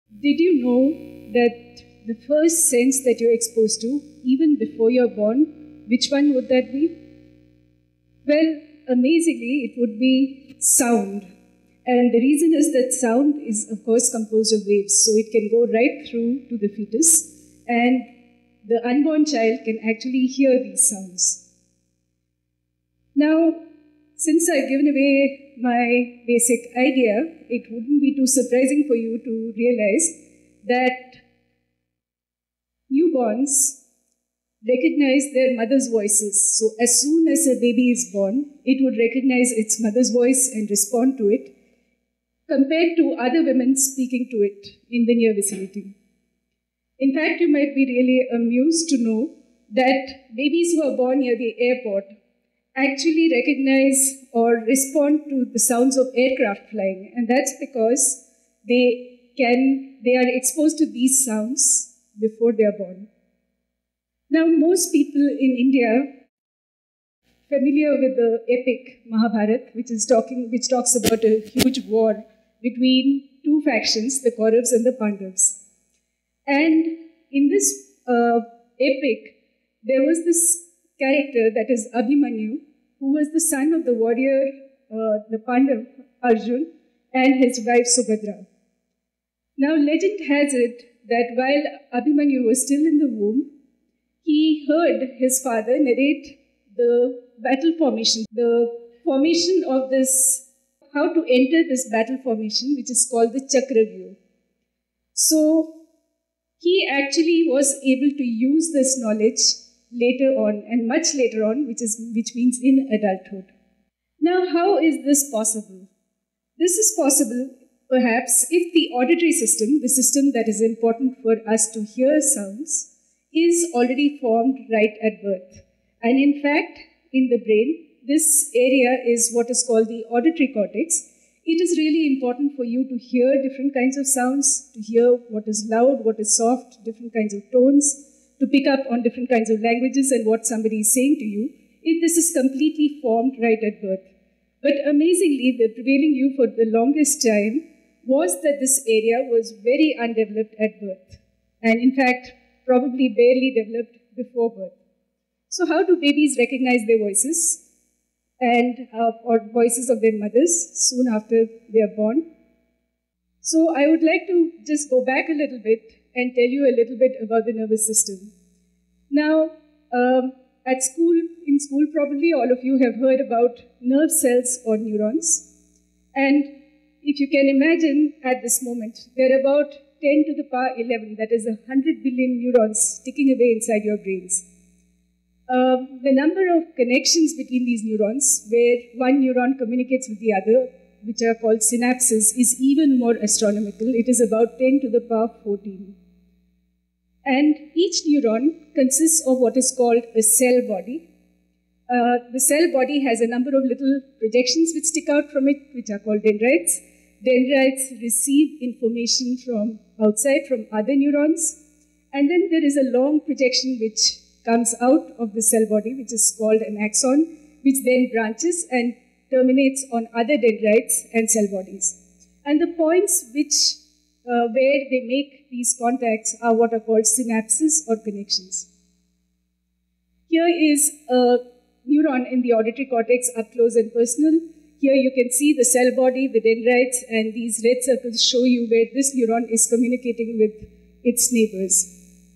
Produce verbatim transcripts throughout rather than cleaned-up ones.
Did you know that the first sense that you're exposed to, even before you're born, which one would that be? Well, amazingly, it would be sound. And the reason is that sound is, of course, composed of waves. So it can go right through to the fetus. And the unborn child can actually hear these sounds. Now, since I've given away my basic idea, it wouldn't be too surprising for you to realize that newborns recognize their mother's voices. So as soon as a baby is born, it would recognize its mother's voice and respond to it, compared to other women speaking to it in the near vicinity. In fact, you might be really amused to know that babies who are born near the airport actually recognize or respond to the sounds of aircraft flying. And that's because they can, they are exposed to these sounds before they are born. Now, most people in India familiar with the epic Mahabharata, which is talking, which talks about a huge war between two factions, the Kauravas and the Pandavas. And in this uh, epic, there was this character that is Abhimanyu, who was the son of the warrior, uh, the Pandav Arjun, and his wife Subhadra. Now, legend has it that while Abhimanyu was still in the womb, he heard his father narrate the battle formation, the formation of this, how to enter this battle formation, which is called the Chakravyuh. So, he actually was able to use this knowledge later on, and much later on, which is which means in adulthood. Now, how is this possible? This is possible, perhaps, if the auditory system, the system that is important for us to hear sounds, is already formed right at birth. And in fact, in the brain, this area is what is called the auditory cortex. It is really important for you to hear different kinds of sounds, to hear what is loud, what is soft, different kinds of tones, to pick up on different kinds of languages and what somebody is saying to you, if this is completely formed right at birth. But amazingly, the prevailing view for the longest time was that this area was very undeveloped at birth, and in fact, probably barely developed before birth. So how do babies recognize their voices and uh, or voices of their mothers soon after they are born? So I would like to just go back a little bit and tell you a little bit about the nervous system. Now, um, at school, in school probably all of you have heard about nerve cells or neurons. And if you can imagine at this moment, there are about ten to the power eleven, that is one hundred billion neurons ticking away inside your brains. Uh, the number of connections between these neurons, where one neuron communicates with the other, which are called synapses, is even more astronomical. It is about ten to the power fourteen. And each neuron consists of what is called a cell body. Uh, the cell body has a number of little projections which stick out from it, which are called dendrites. Dendrites receive information from outside, from other neurons. And then there is a long projection which comes out of the cell body, which is called an axon, which then branches and terminates on other dendrites and cell bodies. And the points which, uh, where they make these contacts are what are called synapses or connections. Here is a neuron in the auditory cortex up close and personal. Here you can see the cell body, the dendrites, and these red circles show you where this neuron is communicating with its neighbors.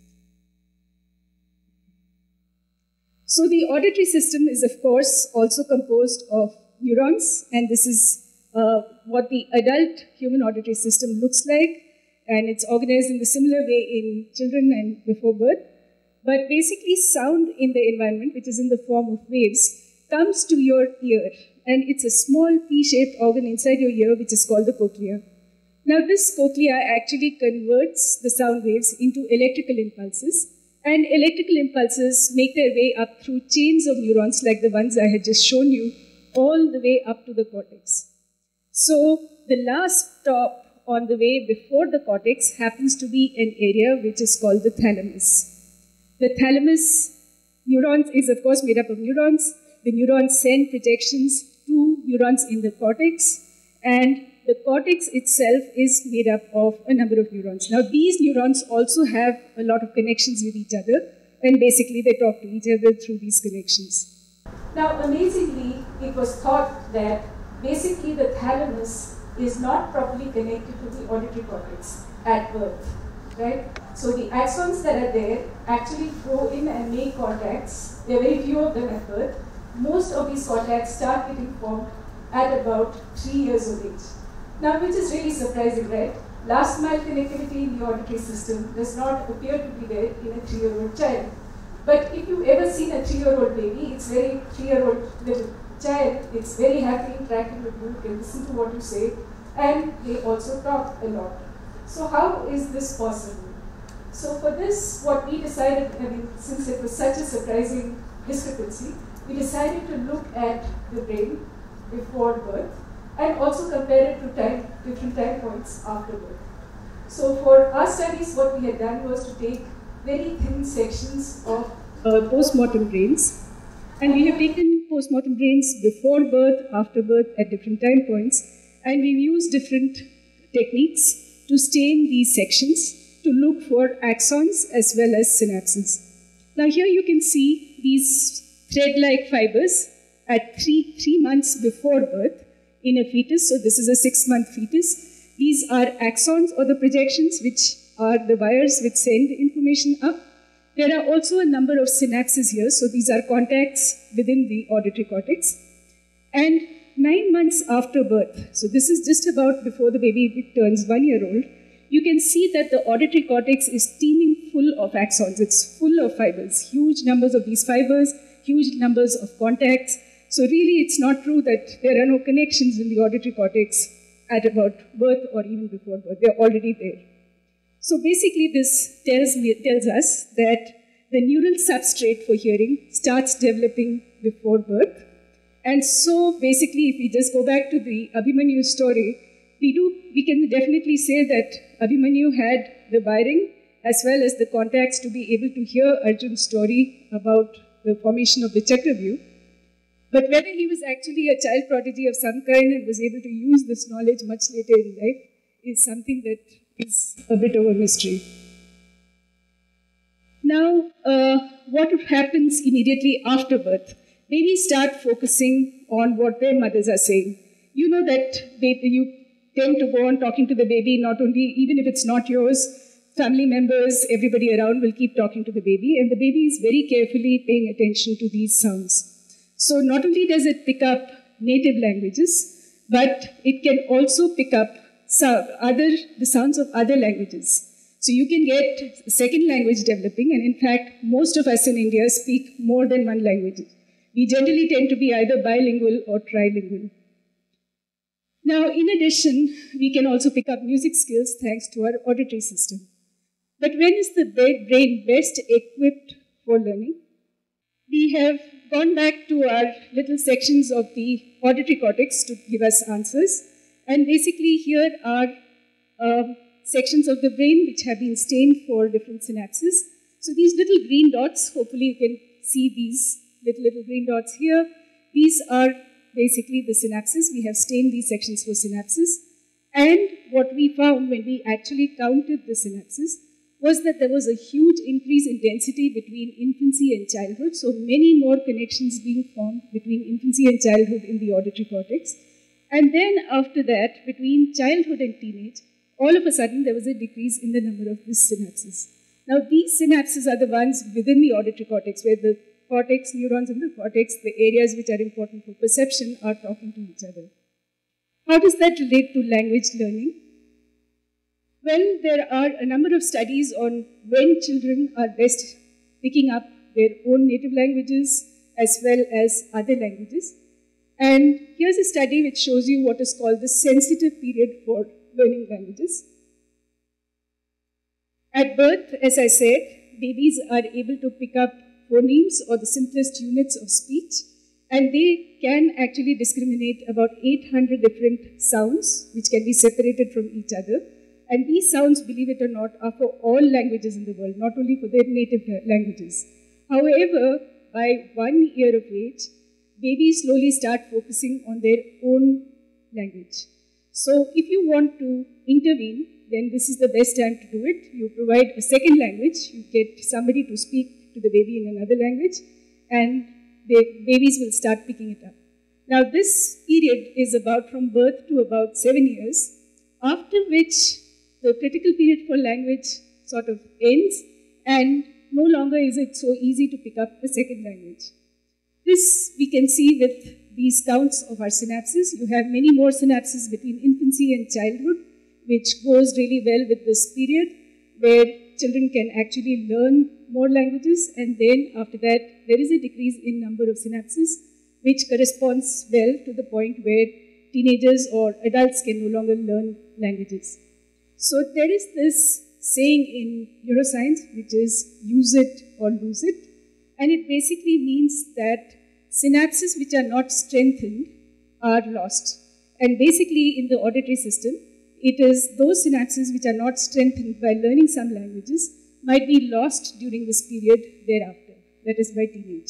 So the auditory system is, of course, also composed of neurons, and this is uh, what the adult human auditory system looks like, and it's organized in the similar way in children and before birth. But basically, sound in the environment, which is in the form of waves, comes to your ear, and it's a small P-shaped organ inside your ear, which is called the cochlea. Now, this cochlea actually converts the sound waves into electrical impulses, and electrical impulses make their way up through chains of neurons like the ones I had just shown you, all the way up to the cortex. So the last stop on the way before the cortex happens to be an area which is called the thalamus. The thalamus neurons is, of course, made up of neurons. The neurons send projections to neurons in the cortex, and the cortex itself is made up of a number of neurons. Now, these neurons also have a lot of connections with each other, and basically they talk to each other through these connections. Now, amazingly, it was thought that basically the thalamus is not properly connected to the auditory cortex at birth, right? So the axons that are there actually go in and make contacts. There are very few of them at birth. Most of these contacts start getting formed at about three years of age. Now, which is really surprising, right? Last mile connectivity in the auditory system does not appear to be there in a three-year-old child. But if you've ever seen a three-year-old baby, it's very three-year-old little child, it's very happy interacting with you, can listen to what you say, and they also talk a lot. So how is this possible? So for this, what we decided, I mean, since it was such a surprising discrepancy, we decided to look at the brain before birth and also compare it to time, different time points after birth. So for our studies, what we had done was to take very thin sections of uh, post-mortem brains, and we have taken post-mortem brains before birth, after birth, at different time points, and we've used different techniques to stain these sections to look for axons as well as synapses. Now here you can see these thread-like fibers at three, three months before birth in a fetus. So this is a six-month fetus. These are axons or the projections, which are the wires which send information up. There are also a number of synapses here. So these are contacts within the auditory cortex. And nine months after birth, so this is just about before the baby turns one year old, you can see that the auditory cortex is teeming full of axons. It's full of fibers, huge numbers of these fibers, huge numbers of contacts. So really, it's not true that there are no connections in the auditory cortex at about birth or even before birth. They're already there. So basically, this tells, me, tells us that the neural substrate for hearing starts developing before birth. And so basically, if we just go back to the Abhimanyu story, we, do, we can definitely say that Abhimanyu had the wiring as well as the contacts to be able to hear Arjun's story about the formation of the Chakravyuh. But whether he was actually a child prodigy of some kind and was able to use this knowledge much later in life is something that is a bit of a mystery. Now, uh, what happens immediately after birth? Babies start focusing on what their mothers are saying. You know that baby, you tend to go on talking to the baby, not only, even if it's not yours, family members, everybody around will keep talking to the baby, and the baby is very carefully paying attention to these sounds. So not only does it pick up native languages, but it can also pick up some other, the sounds of other languages. So you can get second language developing, and in fact, most of us in India speak more than one language. We generally tend to be either bilingual or trilingual. Now, in addition, we can also pick up music skills thanks to our auditory system. But when is the brain best equipped for learning? We have gone back to our little sections of the auditory cortex to give us answers. And basically here are uh, sections of the brain which have been stained for different synapses. So these little green dots, hopefully you can see these little, little green dots here. These are basically the synapses. We have stained these sections for synapses. And what we found when we actually counted the synapses was that there was a huge increase in density between infancy and childhood. So many more connections being formed between infancy and childhood in the auditory cortex. And then after that, between childhood and teenage, all of a sudden there was a decrease in the number of these synapses. Now these synapses are the ones within the auditory cortex where the cortex, neurons in the cortex, the areas which are important for perception are talking to each other. How does that relate to language learning? Well, there are a number of studies on when children are best picking up their own native languages as well as other languages. And here's a study which shows you what is called the sensitive period for learning languages. At birth, as I said, babies are able to pick up phonemes or the simplest units of speech, and they can actually discriminate about eight hundred different sounds which can be separated from each other. And these sounds, believe it or not, are for all languages in the world, not only for their native languages. However, by one year of age, babies slowly start focusing on their own language. So if you want to intervene, then this is the best time to do it. You provide a second language, you get somebody to speak to the baby in another language, and the babies will start picking it up. Now this period is about from birth to about seven years, after which the critical period for language sort of ends, and no longer is it so easy to pick up a second language. This we can see with these counts of our synapses. You have many more synapses between infancy and childhood, which goes really well with this period, where children can actually learn more languages, and then after that, there is a decrease in number of synapses, which corresponds well to the point where teenagers or adults can no longer learn languages. So there is this saying in neuroscience, which is use it or lose it, and it basically means that synapses which are not strengthened are lost. And basically in the auditory system, it is those synapses which are not strengthened by learning some languages might be lost during this period thereafter, that is by teenage.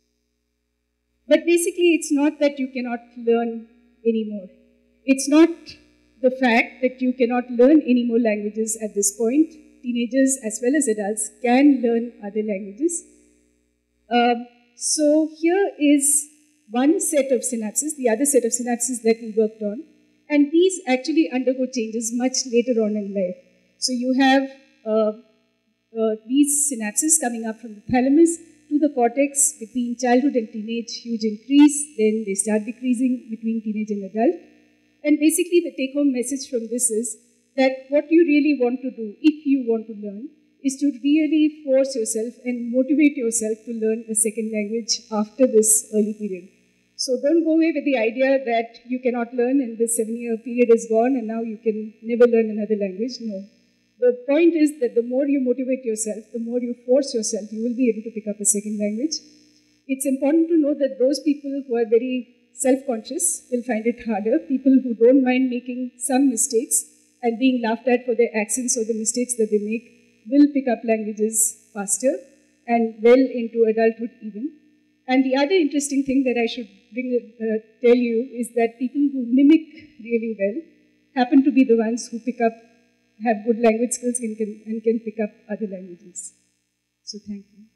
But basically it's not that you cannot learn anymore. It's not the fact that you cannot learn any more languages at this point. Teenagers as well as adults can learn other languages. Um, so here is one set of synapses, the other set of synapses that we worked on, and these actually undergo changes much later on in life. So you have uh, uh, these synapses coming up from the thalamus to the cortex between childhood and teenage, huge increase, then they start decreasing between teenage and adult. And basically the take-home message from this is that what you really want to do, if you want to learn, is to really force yourself and motivate yourself to learn a second language after this early period. So don't go away with the idea that you cannot learn and this seven-year period is gone and now you can never learn another language. No. The point is that the more you motivate yourself, the more you force yourself, you will be able to pick up a second language. It's important to know that those people who are very self-conscious will find it harder. People who don't mind making some mistakes and being laughed at for their accents or the mistakes that they make will pick up languages faster and well into adulthood even. And the other interesting thing that I should bring, uh, tell you is that people who mimic really well happen to be the ones who pick up, have good language skills and can, and can pick up other languages. So thank you.